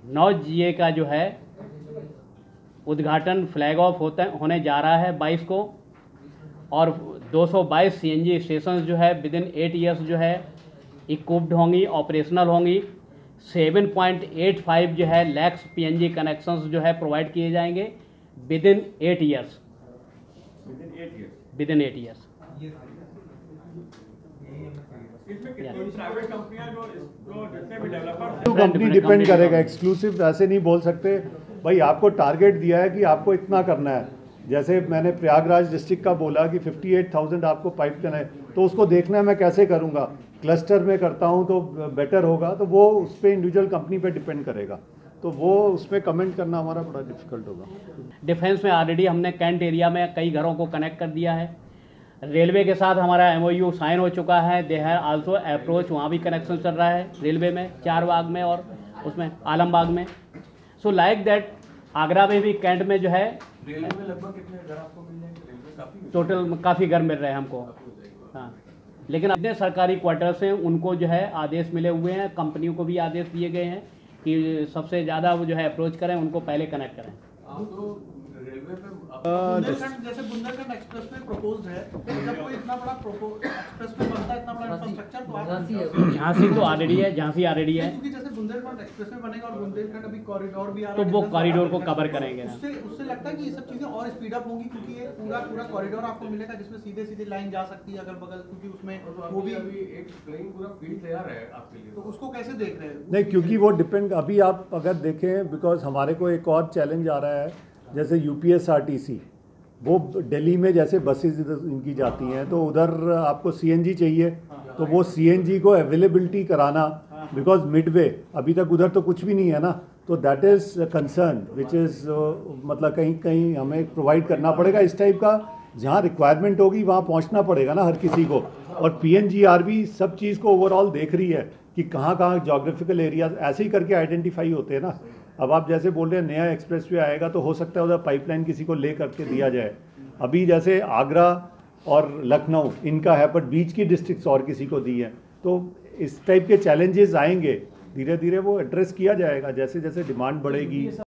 9 GA का जो है उद्घाटन फ्लैग ऑफ होने जा रहा है 22 को, और 222 CNG स्टेशन जो है विद इन 8 ईयर्स जो है इक्विप्ड होंगी, ऑपरेशनल होंगी। 7.85 जो है लैक्स PNG कनेक्शंस जो है प्रोवाइड किए जाएंगे within 8 years. Within 8 years. Company depend करेगा, एक्सक्लूसिव ऐसे नहीं बोल सकते भाई आपको टारगेट दिया है कि आपको इतना करना है। जैसे मैंने प्रयागराज डिस्ट्रिक्ट का बोला कि 58,000 आपको पाइप करना है, तो उसको देखना है मैं कैसे करूँगा, क्लस्टर में करता हूँ तो बेटर होगा, तो वो उस पर इंडिविजुअल कंपनी पे डिपेंड करेगा, तो वो उस पर कमेंट करना हमारा बड़ा डिफिकल्ट होगा। डिफेंस में ऑलरेडी हमने कैंट एरिया में कई घरों को कनेक्ट कर दिया है। रेलवे के साथ हमारा MOU साइन हो चुका है। दे है आल्सो अप्रोच, वहाँ भी कनेक्शन चल रहा है रेलवे में, चारबाग में और उसमें आलमबाग में। सो लाइक दैट आगरा में भी कैंट में जो है रेलवे में लगभग कितने घर आपको मिल जाएंगे? रेलवे टोटल काफ़ी घर मिल रहे हैं हमको। हाँ, लेकिन अपने सरकारी क्वार्टर्स हैं उनको जो है आदेश मिले हुए हैं, कंपनियों को भी आदेश दिए गए हैं कि सबसे ज़्यादा वो जो है अप्रोच करें, उनको पहले कनेक्ट करें। तो रेलवे पे बुंदेलखंड जैसे बुंदेलखंड एक्सप्रेसवे प्रपोज्ड है, जब कोई इतना बड़ा एक्सप्रेसवे बनता है, इतना बड़ा इंफ्रास्ट्रक्चर, तो आप झांसी तो ऑलरेडी है, झांसी ऑलरेडी है, क्योंकि जैसे बुंदेलखंड एक्सप्रेसवे बनेगा और बुंदेलखंड अभी कॉरिडोर भी आ रहा तो है, वो कॉरिडोर को कवर करेंगे ना। उससे लगता है कि ये सब चीजें और स्पीड अप होंगी, क्योंकि ये पूरा कॉरिडोर आपको मिलेगा जिसमें सीधे सीधे लाइन जा सकती है अगल बगल, क्योंकि उसमें वो भी अभी एक प्लेन पूरा फील्ड तैयार है आपके लिए, तो उसको कैसे देख रहे हैं? नहीं, क्योंकि वो डिपेंड, अभी आप अगर देखें, बिकॉज हमारे को एक और चैलेंज आ रहा है, जैसे UPSRTC वो दिल्ली में जैसे बसेज इनकी जाती हैं, तो उधर आपको CNG चाहिए, तो वो CNG को अवेलेबिलिटी कराना, बिकॉज मिडवे अभी तक उधर तो कुछ भी नहीं है ना, तो that is concern which is मतलब कहीं कहीं हमें प्रोवाइड करना पड़ेगा इस टाइप का, जहाँ रिक्वायरमेंट होगी वहाँ पहुँचना पड़ेगा ना हर किसी को। और PNGR भी सब चीज़ को ओवरऑल देख रही है कि कहाँ कहाँ जोग्राफिकल एरिया ऐसे ही करके आइडेंटिफाई होते हैं ना। अब आप जैसे बोल रहे हैं नया एक्सप्रेसवे आएगा, तो हो सकता है उधर पाइपलाइन किसी को ले करके दिया जाए। अभी जैसे आगरा और लखनऊ इनका है, बट बीच की डिस्ट्रिक्ट्स और किसी को दी है, तो इस टाइप के चैलेंजेस आएंगे, धीरे धीरे वो एड्रेस किया जाएगा जैसे जैसे डिमांड बढ़ेगी।